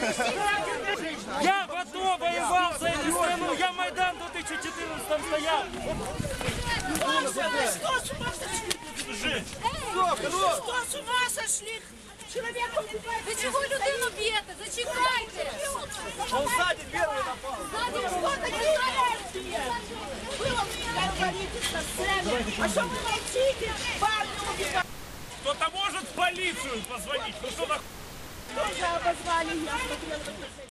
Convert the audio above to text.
Я в АТО воевал за эту страну, я Майдан в 2014 стоял. Что с ума сошли? Что с ума сошли? Человека убивают. Ви чого людину б'єте? Зачекайте! Он сзади первый напал. Что такое? Было мне правительство сцены. А что вы молчите? Парня убивают. Кто-то может в полицию позвонить? Ну что за... Тоже обозвали, я смотрела.